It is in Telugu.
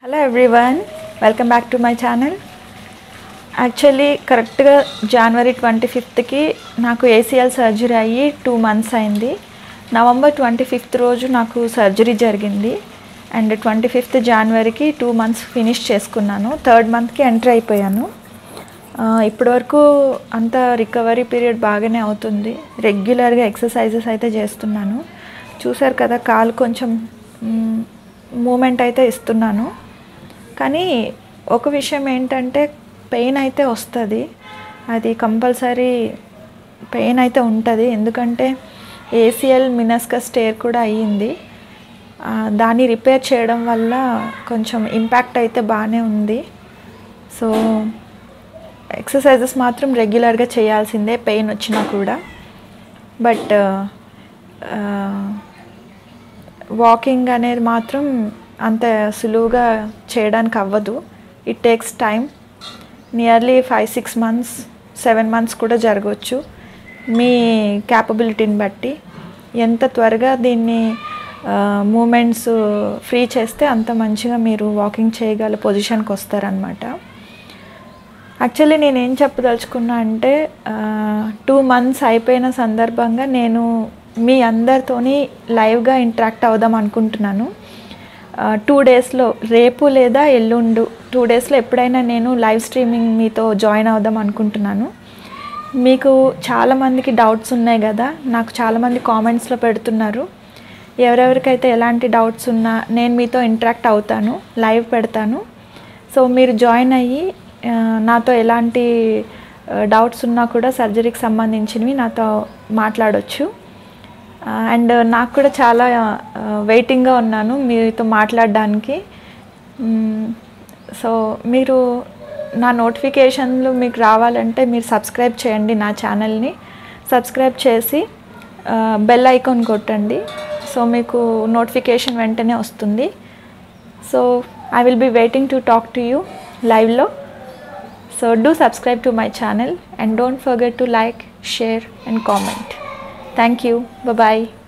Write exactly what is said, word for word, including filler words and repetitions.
Hello everyone, welcome back to my channel. Actually కరెక్ట్గా జనవరి ట్వంటీ ఫిఫ్త్కి నాకు ఏసీఎల్ సర్జరీ అయ్యి టూ మంత్స్ అయింది. నవంబర్ ట్వంటీ ఫిఫ్త్ రోజు నాకు సర్జరీ జరిగింది అండ్ ట్వంటీ ఫిఫ్త్ జనవరికి టూ మంత్స్ ఫినిష్ చేసుకున్నాను. థర్డ్ మంత్కి ఎంటర్ అయిపోయాను. ఇప్పటివరకు అంత రికవరీ పీరియడ్ బాగానే అవుతుంది. రెగ్యులర్గా ఎక్సర్సైజెస్ అయితే చేస్తున్నాను. చూసారు కదా, కాలు కొంచెం మూమెంట్ అయితే ఇస్తున్నాను. కానీ ఒక విషయం ఏంటంటే పెయిన్ అయితే వస్తుంది. అది కంపల్సరీ పెయిన్ అయితే ఉంటుంది. ఎందుకంటే ఏసీఎల్ మినస్కస్ టేర్ కూడా అయ్యింది. దాన్ని రిపేర్ చేయడం వల్ల కొంచెం ఇంపాక్ట్ అయితే బాగానే ఉంది. సో ఎక్సర్సైజెస్ మాత్రం రెగ్యులర్గా చేయాల్సిందే పెయిన్ వచ్చినా కూడా. బట్ వాకింగ్ అనేది మాత్రం అంత సులువుగా చేయడానికి అవ్వదు. It takes time. Nearly five six months seven months కూడా జరగవచ్చు మీ క్యాపబిలిటీని బట్టి. ఎంత త్వరగా దీన్ని మూమెంట్స్ ఫ్రీ చేస్తే అంత మంచిగా మీరు వాకింగ్ చేయగల పొజిషన్కి వస్తారనమాట. యాక్చువల్లీ నేను ఏం చెప్పదలుచుకున్నా అంటే టూ మంత్స్ అయిపోయిన సందర్భంగా నేను మీ అందరితోని లైవ్గా ఇంటరాక్ట్ అవుదాం అనుకుంటున్నాను. టూ డేస్లో రేపు లేదా ఎల్లుండు టూ డేస్లో ఎప్పుడైనా నేను లైవ్ స్ట్రీమింగ్ మీతో జాయిన్ అవుదాం అనుకుంటున్నాను. మీకు చాలామందికి డౌట్స్ ఉన్నాయి కదా, నాకు చాలామంది కామెంట్స్లో పెడుతున్నారు. ఎవరెవరికైతే ఎలాంటి డౌట్స్ ఉన్నా నేను మీతో ఇంటరాక్ట్ అవుతాను, లైవ్ పెడతాను. సో మీరు జాయిన్ అయ్యి నాతో ఎలాంటి డౌట్స్ ఉన్నా కూడా సర్జరీకి సంబంధించినవి నాతో మాట్లాడవచ్చు. అండ్ నాకు కూడా చాలా వెయిటింగ్గా ఉన్నాను మీతో మాట్లాడడానికి. సో మీరు నా నోటిఫికేషన్లు మీకు రావాలంటే మీరు సబ్స్క్రైబ్ చేయండి నా ఛానల్ని. సబ్స్క్రైబ్ చేసి బెల్ ఐకాన్ కొట్టండి. సో మీకు నోటిఫికేషన్ వెంటనే వస్తుంది. So I will be waiting to talk to you లైవ్లో. So do subscribe to my channel and don't forget to like, share and comment. Thank you. Bye bye.